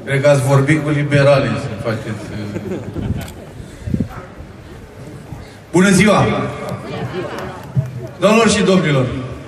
Cred că ați vorbit cu liberalii să faceți... Bună ziua! Doamnelor și domnilor!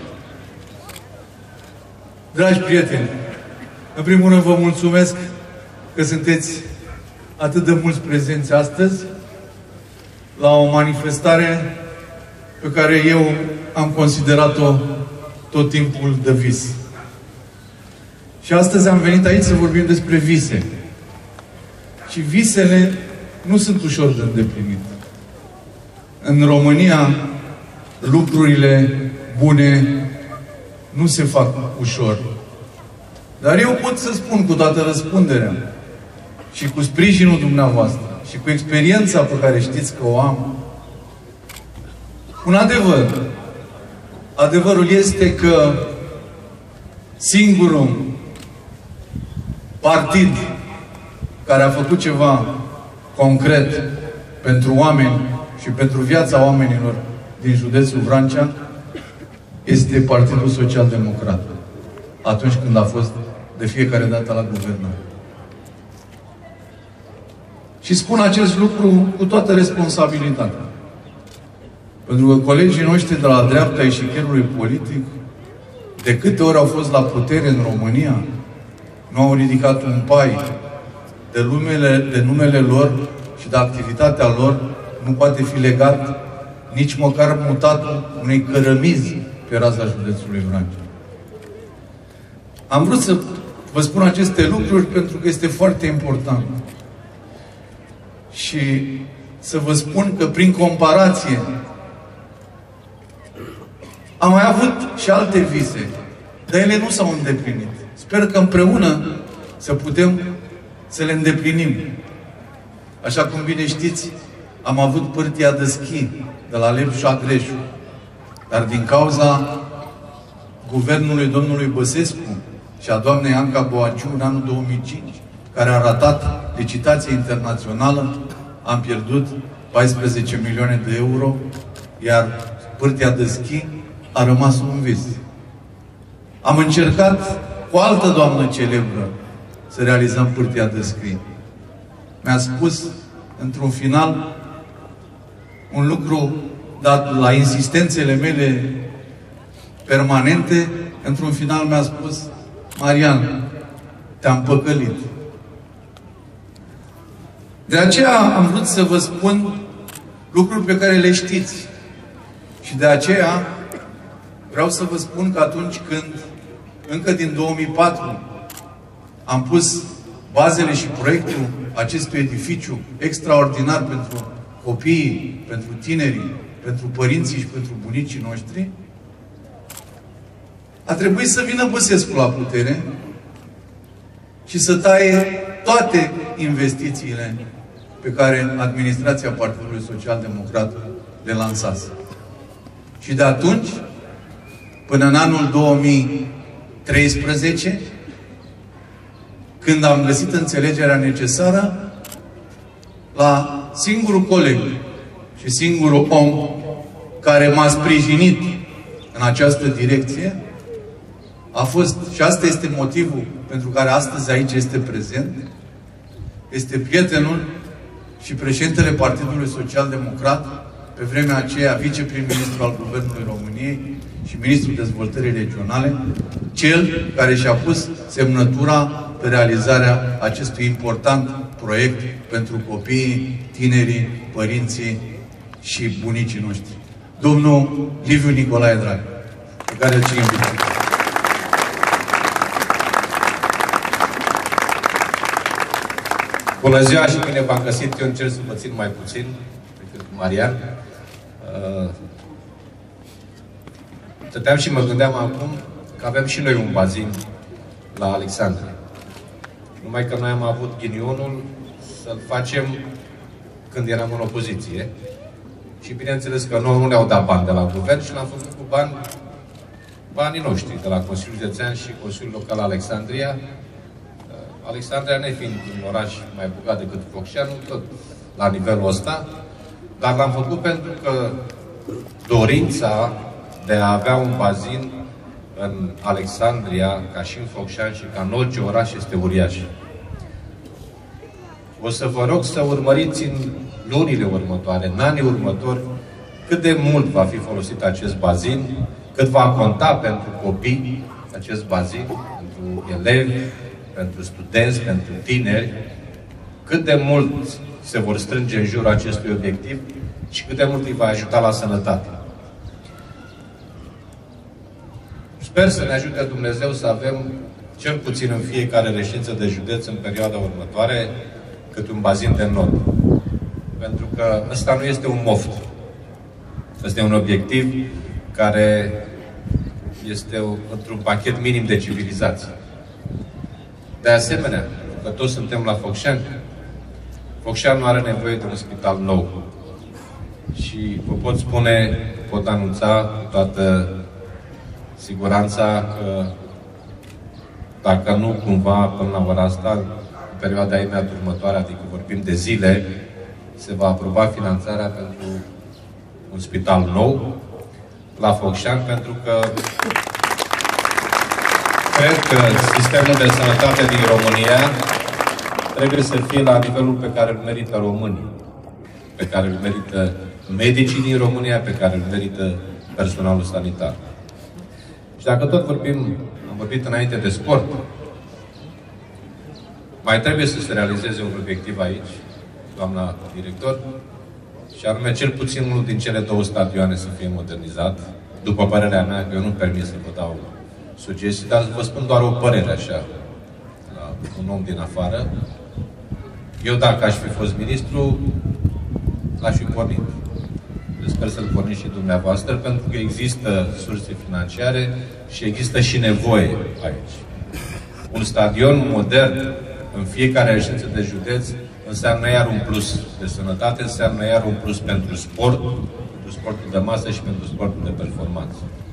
Dragi prieteni! În primul rând vă mulțumesc că sunteți atât de mulți prezenți astăzi la o manifestare pe care eu am considerat-o tot timpul de vis. Și astăzi am venit aici să vorbim despre vise. Și visele nu sunt ușor de îndeplinit. În România, lucrurile bune nu se fac ușor. Dar eu pot să spun cu toată răspunderea și cu sprijinul dumneavoastră și cu experiența pe care știți că o am, un adevăr. Adevărul este că singurul partid care a făcut ceva concret pentru oameni și pentru viața oamenilor din județul Vrancea este Partidul Social-Democrat. Atunci când a fost de fiecare dată la guvernare. Și spun acest lucru cu toată responsabilitatea. Pentru că colegii noștri de la dreapta eșichierului politic, de câte ori au fost la putere în România, nu au ridicat un pai de numele lor și de activitatea lor, nu poate fi legat nici măcar mutatul unei cărămizi pe raza județului Vrancea. Am vrut să vă spun aceste lucruri pentru că este foarte important. Și să vă spun că prin comparație am mai avut și alte vise, dar ele nu s-au îndeplinit. Sper că împreună să putem să le îndeplinim. Așa cum bine știți, am avut pârtia de schi de la Lepșu Agreșu, dar din cauza guvernului domnului Băsescu și a doamnei Anca Boaciu în anul 2005, care a ratat licitația internațională, am pierdut 14 milioane de euro, iar pârtia de schi a rămas un vis. Am încercat cu o altă doamnă celebră să realizăm pârtia de schi. Mi-a spus, într-un final, un lucru dat la insistențele mele permanente, într-un final mi-a spus: Marian, te-am păcălit. De aceea am vrut să vă spun lucruri pe care le știți. Și de aceea vreau să vă spun că atunci când, încă din 2004, am pus bazele și proiectul acestui edificiu extraordinar pentru copiii, pentru tinerii, pentru părinții și pentru bunicii noștri, a trebuit să vină Băsescu la putere și să taie toate investițiile pe care administrația Partidului Social-Democrat le lansase. Și de atunci, până în anul 2013, când am găsit înțelegerea necesară, la singurul coleg și singurul om care m-a sprijinit în această direcție a fost, și asta este motivul pentru care astăzi aici este prezent, este prietenul și președintele Partidului Social-Democrat, pe vremea aceea viceprim-ministru al Guvernului României și ministrul dezvoltării regionale, cel care și-a pus semnătura pe realizarea acestui important proiect pentru copiii, tinerii, părinții și bunicii noștri. Domnul Liviu Nicolae Dragnea, pe care îl țin invitat. Bună ziua și bine v-am găsit. Eu încerc să vă țin mai puțin decât Marian. Stăteam și mă gândeam acum că avem și noi un bazin la Alexandria. Numai că noi am avut ghinionul să-l facem când eram în opoziție. Și bineînțeles că nu ne-au dat bani de la guvern și l-am făcut cu banii noștri, de la Consiliul Județean și Consiliul Local Alexandria. Alexandria nefiind un oraș mai bogat decât Focșanu, tot la nivelul ăsta, dar l-am făcut pentru că dorința de a avea un bazin în Alexandria, ca și în Focșani și ca în orice oraș, este uriașă. O să vă rog să urmăriți în lunile următoare, în anii următori, cât de mult va fi folosit acest bazin, cât va conta pentru copii acest bazin, pentru elevi, pentru studenți, pentru tineri, cât de mult se vor strânge în jurul acestui obiectiv și cât de mult îi va ajuta la sănătate. Sper să ne ajute Dumnezeu să avem, cel puțin în fiecare reședință de județ, în perioada următoare, cât un bazin de not. Pentru că ăsta nu este un moft. Ăsta e un obiectiv care este într-un pachet minim de civilizație. De asemenea, că toți suntem la Focșani, Focșani nu are nevoie de un spital nou. Și vă pot spune, pot anunța cu toată siguranța că dacă nu cumva până la ora asta, în perioada imediat următoare, adică vorbim de zile, se va aproba finanțarea pentru un spital nou la Focșani, pentru că cred că sistemul de sănătate din România trebuie să fie la nivelul pe care îl merită românii, pe care îl merită medicii din România, pe care îl merită personalul sanitar. Și dacă tot am vorbit înainte de sport, mai trebuie să se realizeze un obiectiv aici, doamna director, și anume cel puțin unul din cele 2 stadioane să fie modernizat. După părerea mea, că eu nu permit să vă dau sugestii, dar vă spun doar o părere așa, la un om din afară. Eu, dacă aș fi fost ministru, l-aș fi pornit. Eu sper să-l porniți și dumneavoastră, pentru că există surse financiare și există și nevoie aici. Un stadion modern în fiecare reședință de județ înseamnă iar un plus de sănătate, înseamnă iar un plus pentru sport, pentru sportul de masă și pentru sportul de performanță.